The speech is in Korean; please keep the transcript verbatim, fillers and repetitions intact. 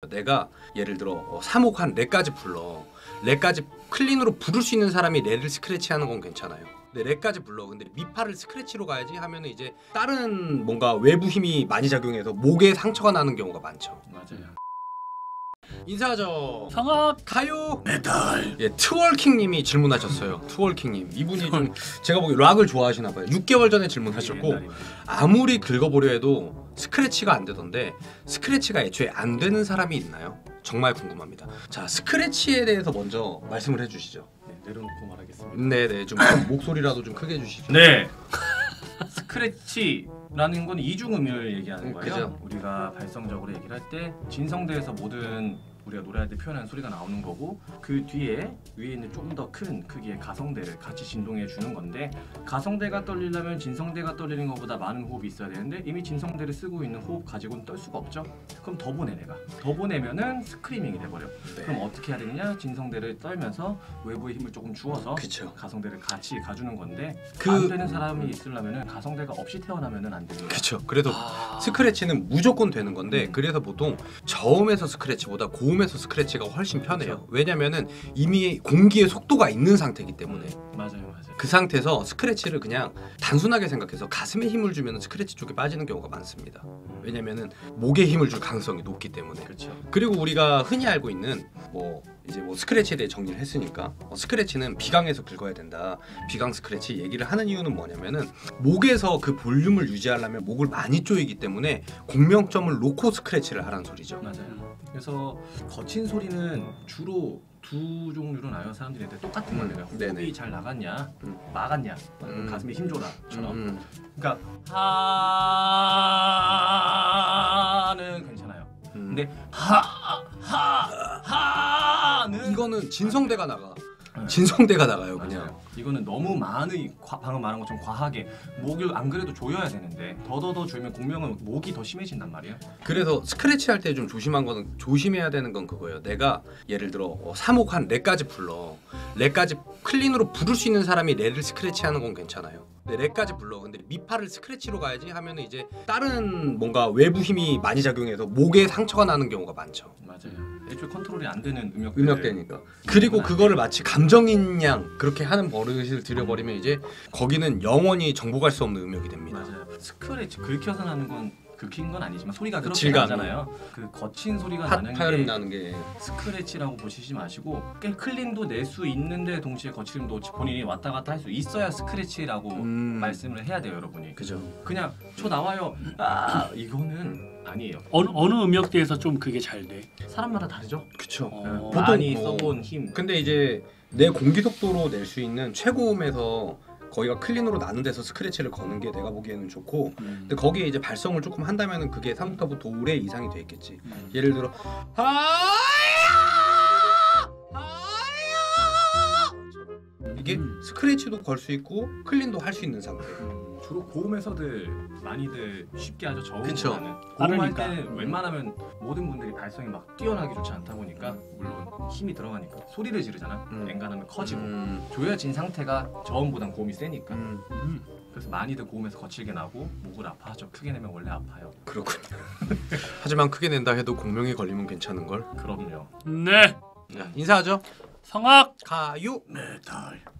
내가 예를 들어 어, 삼 옥 한 레까지 불러. 레까지 클린으로 부를 수 있는 사람이 레를 스크래치하는 건 괜찮아요. 근데 레까지 불러. 근데 미파를 스크래치로 가야지 하면은 이제 다른 뭔가 외부 힘이 많이 작용해서 목에 상처가 나는 경우가 많죠. 맞아요. 인사하죠. 성악 가요. 메탈. 예, 트월킹님이 질문하셨어요. 트월킹님 이분이 좀 제가 보기 락을 좋아하시나 봐요. 육 개월 전에 질문하셨고 아무리 긁어보려 해도 스크래치가 안 되던데 스크래치가 애초에 안 되는 사람이 있나요? 정말 궁금합니다. 자, 스크래치에 대해서 먼저 말씀을 해주시죠. 네, 내려놓고 말하겠습니다. 네네, 좀 목소리라도 좀 크게 해주시죠. 네. 스크래치라는 건 이중 의미를 얘기하는 거예요. 그죠. 우리가 발성적으로 얘기를 할 때 진성대에서 모든 우리가 노래할 때 표현하는 소리가 나오는 거고 그 뒤에 위에 있는 좀 더 큰 크기의 가성대를 같이 진동해 주는 건데 가성대가 떨리려면 진성대가 떨리는 것보다 많은 호흡이 있어야 되는데 이미 진성대를 쓰고 있는 호흡 가지고는 떨 수가 없죠. 그럼 더 보내 내가. 더 보내면은 스크리밍이 돼버려. 네. 그럼 어떻게 해야 되느냐? 진성대를 떨면서 외부의 힘을 조금 주어서 그쵸. 가성대를 같이 가주는 건데 그- 안 되는 사람이 있으려면은 가성대가 없이 태어나면은 안 됩니다. 그쵸. 그래도 아... 스크래치는 무조건 되는 건데 음. 그래서 보통 저음에서 스크래치보다 고음에서 스크래치가 훨씬 편해요. 그쵸. 왜냐면은 이미 공기의 속도가 있는 상태이기 때문에 음, 맞아요, 맞아요. 그 상태에서 스크래치를 그냥 단순하게 생각해서 가슴에 힘을 주면 스크래치 쪽에 빠지는 경우가 많습니다. 왜냐면은 목에 힘을 줄 가능성이 높기 때문에. 그렇죠. 그리고 우리가 흔히 알고 있는 뭐 이제 뭐 스크래치에 대해 정리를 했으니까 어, 스크래치는 비강에서 긁어야 된다. 비강 스크래치 얘기를 하는 이유는 뭐냐면은 목에서 그 볼륨을 유지하려면 목을 많이 조이기 때문에 공명점을 놓고 스크래치를 하라는 소리죠. 맞아요. 그래서 거친 소리는 주로 두 종류로 나눠 사람들이 있는데 똑같은 음, 거예요. 호흡이 네네. 잘 나갔냐, 음. 막았냐, 음. 가슴에 힘줘라처럼. 음, 그러니까 하는 괜찮아요. 음. 근데 하하하는 이거는 진성대가 나가. 네. 진성대가 나가요 그냥. 맞아요. 이거는 너무 많이 과, 방금 말한 것처럼 과하게 목을 안 그래도 조여야 되는데 더더더 조이면 공명은 목이 더 심해진단 말이에요. 그래서 스크래치 할 때 좀 조심한 거는 조심해야 되는 건 그거예요. 내가 예를 들어 어, 삼 옥 한 레까지 불러. 레까지 클린으로 부를 수 있는 사람이 레를 스크래치하는 건 괜찮아요. 근데 레까지 불러. 근데 미파를 스크래치로 가야지 하면은 이제 다른 뭔가 외부 힘이 많이 작용해서 목에 상처가 나는 경우가 많죠. 맞아요. 애초에 컨트롤이 안 되는 음역대. 음역대니까. 그리고 그거를 마치 감정인 양 그렇게 하는 버릇을 들여버리면 이제 거기는 영원히 정복할 수 없는 음역이 됩니다. 맞아요. 스크래치 긁혀서 나는 건 긁힌 건 아니지만 소리가 그렇게 질감이. 나잖아요. 그 거친 소리가 나는 핫파열음 게 나는 게 스크래치라고 보시지 마시고 꽤 클린도 낼 수 있는데 동시에 거칠음도 본인이 왔다 갔다 할 수 있어야 스크래치라고 음. 말씀을 해야 돼요, 여러분이. 그죠. 그냥 저 나와요. 아 이거는 아니에요. 어느 어느 음역대에서 좀 그게 잘 돼. 사람마다 다르죠. 그쵸. 어... 보통 많이 뭐- 써본 힘. 근데 이제 내 공기 속도로 낼 수 있는 최고음에서 거기가 클린으로 나는 데서 스크래치를 거는 게 내가 보기에는 좋고 음. 근데 거기에 이제 발성을 조금 한다면은 그게 삼 옥타브 도레 이상이 돼 있겠지. 음. 예를 들어 하야 하야 이게 음. 스크래치도 걸 수 있고 클린도 할 수 있는 상태. 음, 주로 고음에서들 많이들 쉽게 하죠. 그쵸. 저음보다는 고음할 빠르니까. 때는 웬만하면 모든 분들이 발성이 막 뛰어나기 좋지 않다 보니까 물론 힘이 들어가니까 소리를 지르잖아. 음. 앵간하면 커지고 음, 조여진 상태가 저음보단 고음이 세니까 음, 음. 그래서 많이들 고음에서 거칠게 나고 목을 아파하죠. 크게 내면 원래 아파요. 그렇군요. 하지만 크게 낸다 해도 공명이 걸리면 괜찮은 걸. 그럼요. 네. 인사하죠. 성악 가유. 메탈.